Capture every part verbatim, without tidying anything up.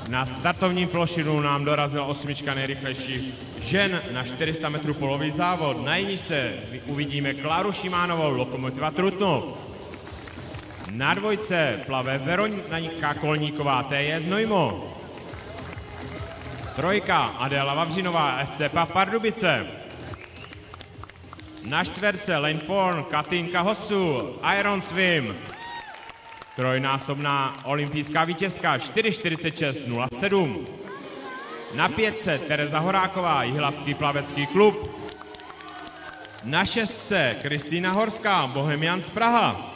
Na startovním plošinu nám dorazila osmička nejrychlejších žen na čtyři sta metrů polový závod. Na jiní se uvidíme Kláru Šimánovou, Lokomotiva Trutnov. Na dvojce plave Veronika Kolníková, T J Znojmo. Trojka Adéla Vavřinová, S C P A Pardubice. Na čtverce Lane Forn, Katinka Hosu, Iron Swim. Trojnásobná olympijská vítězka, čtyři čtyřicet šest nula sedm. Na pětce Tereza Horáková, Jihlavský plavecký klub. Na šestce Kristýna Horská, Bohemians Praha.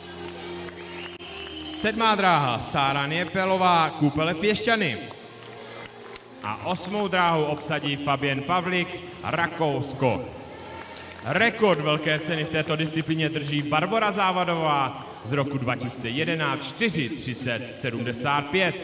Sedmá dráha Sára Niepelová, Koupele Piešťany. A osmou dráhu obsadí Fabien Pavlik, Rakousko. Rekord velké ceny v této disciplíně drží Barbora Závadová z roku dva tisíce jedenáct, čtyři třicet sedmdesát pět.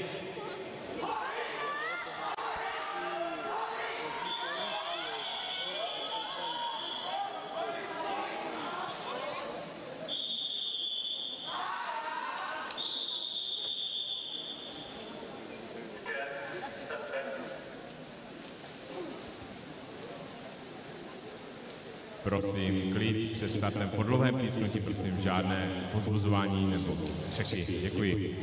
Prosím, klid před startem po dlouhém písknutí, prosím, žádné povzbuzování nebo skřeky. Děkuji.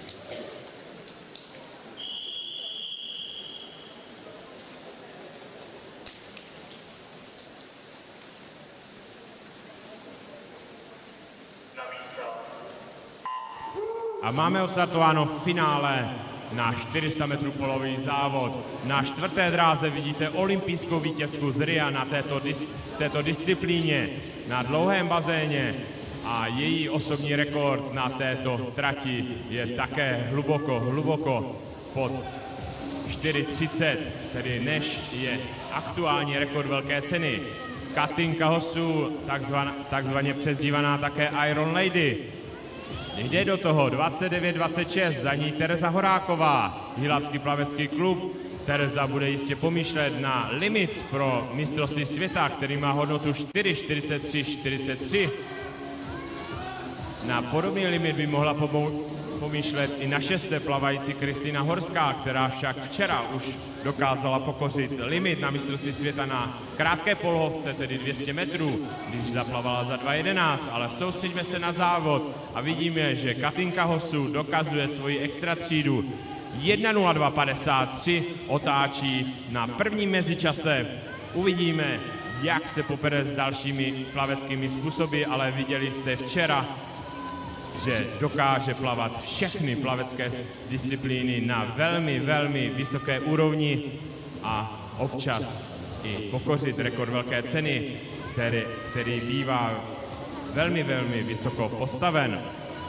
A máme odstartováno v finále na čtyři sta metrů polový závod. Na čtvrté dráze vidíte olympijskou vítězku z Ria na této, dis této disciplíně na dlouhém bazéně a její osobní rekord na této trati je také hluboko, hluboko pod čtyři třicet, tedy než je aktuální rekord velké ceny. Katinka Hosu, takzvaná, takzvaně přezdívaná také Iron Lady. Jde do toho dvacet devět dvacet šest, za ní Tereza Horáková, Jihlavský plavecký klub. Tereza bude jistě pomýšlet na limit pro mistrovství světa, který má hodnotu čtyři čtyřicet tři čtyřicet tři. Na podobný limit by mohla pomýšlet i na šestce plavající Kristýna Horská, která však včera už dokázala pokořit limit na mistrovství světa na krátké polohovce, tedy dvě stě metrů, když zaplavala za dva jedenáct, ale soustřeďme se na závod a vidíme, že Katinka Hosu dokazuje svoji extra třídu. jedna nula dva padesát tři otáčí na prvním mezičase. Uvidíme, jak se popere s dalšími plaveckými způsoby, ale viděli jste včera, že dokáže plavat všechny plavecké disciplíny na velmi, velmi vysoké úrovni a občas i pokořit rekord velké ceny, který, který bývá velmi, velmi vysoko postaven.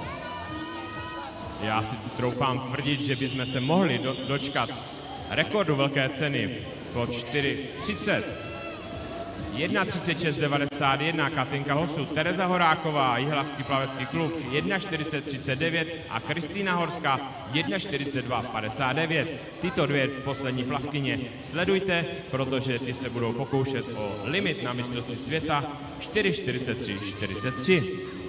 Já si troufám tvrdit, že bychom se mohli do, dočkat rekordu velké ceny po čtyři třicet. jedna třicet šest devadesát jedna Katinka Hosu, Tereza Horáková, Jihlavský plavecký klub jedna čtyřicet třicet devět a Kristýna Horská jedna čtyřicet dva padesát devět. Tyto dvě poslední plavkyně sledujte, protože ty se budou pokoušet o limit na mistrovství světa čtyři čtyřicet tři čtyřicet tři.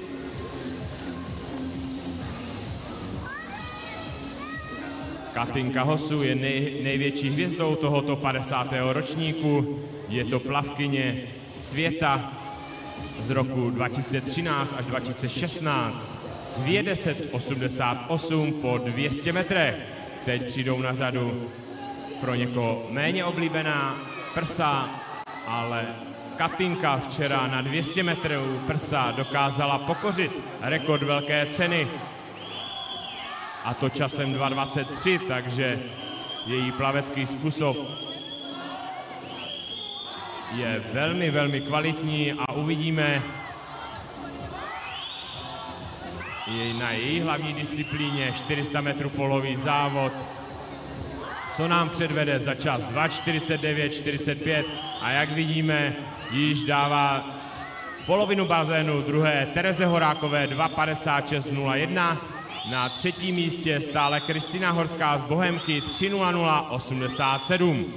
Katinka Hosu je nej, největší hvězdou tohoto padesátého ročníku. Je to plavkyně světa z roku dva tisíce třináct až dva tisíce šestnáct. dvě deset osmdesát osm po dvě stě metrech. Teď přijdou na řadu pro někoho méně oblíbená prsa, ale Katinka včera na dvě stě metrů prsa dokázala pokořit rekord velké ceny. A to časem dva dvacet tři, takže její plavecký způsob je velmi, velmi kvalitní a uvidíme jej na její hlavní disciplíně čtyři sta metrů polový závod, co nám předvede za čas dva čtyřicet devět čtyřicet pět a jak vidíme, již dává polovinu bazénu druhé Tereze Horákové dva padesát šest nula jedna. Na třetím místě stále Kristýna Horská z Bohemky tři nula nula osmdesát sedm.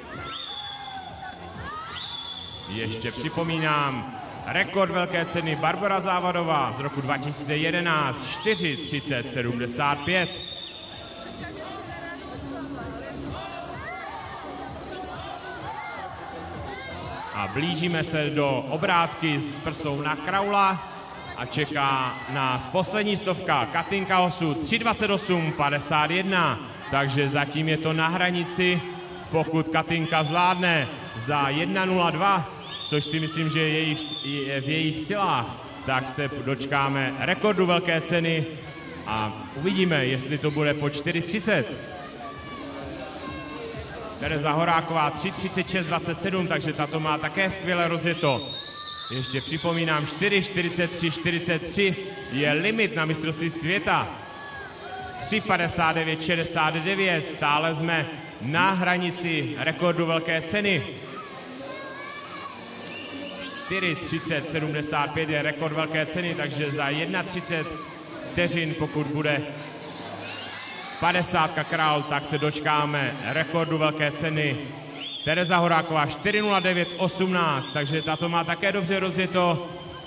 Ještě připomínám, rekord velké ceny Barbora Závadová z roku dva tisíce jedenáct čtyři třicet sedmdesát pět. A blížíme se do obrátky s prsou na kraula a čeká nás poslední stovka. Katinka Hosu tři dvacet osm padesát jedna, takže zatím je to na hranici. Pokud Katinka zvládne za jedna nula dva, což si myslím, že je v jejich silách, tak se dočkáme rekordu velké ceny a uvidíme, jestli to bude po čtyři třicet. Tereza Horáková tři třicet šest dvacet sedm, takže tato má také skvěle rozjeto. Ještě připomínám, čtyři čtyřicet tři čtyřicet tři je limit na mistrovství světa. tři padesát devět šedesát devět, stále jsme na hranici rekordu velké ceny. čtyři třicet sedmdesát pět je rekord velké ceny, takže za třicet jedna vteřin, pokud bude padesátka král, tak se dočkáme rekordu velké ceny. Tereza Horáková čtyři nula devět osmnáct, takže tato má také dobře rozjeto.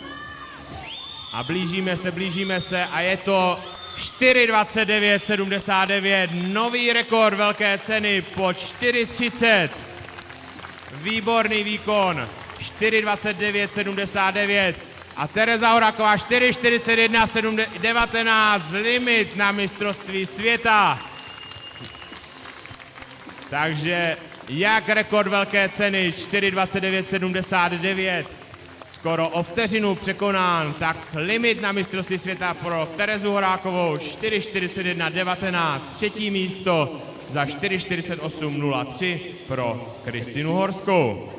A blížíme se, blížíme se a je to čtyři dvacet devět sedmdesát devět, nový rekord velké ceny po čtyři třicet. Výborný výkon, čtyři dvacet devět sedmdesát devět. A Tereza Horáková čtyři čtyřicet jedna devatenáct, limit na mistrovství světa. Takže jak rekord velké ceny čtyři dvacet devět sedmdesát devět, skoro o vteřinu překonán, tak limit na mistrovství světa pro Terezu Horákovou čtyři čtyřicet jedna devatenáct, třetí místo za čtyři čtyřicet osm nula tři pro Kristinu Horskou.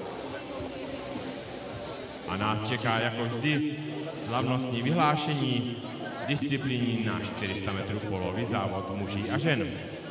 A nás čeká jako vždy slavnostní vyhlášení disciplíny na čtyři sta metrů polový závod muží a žen.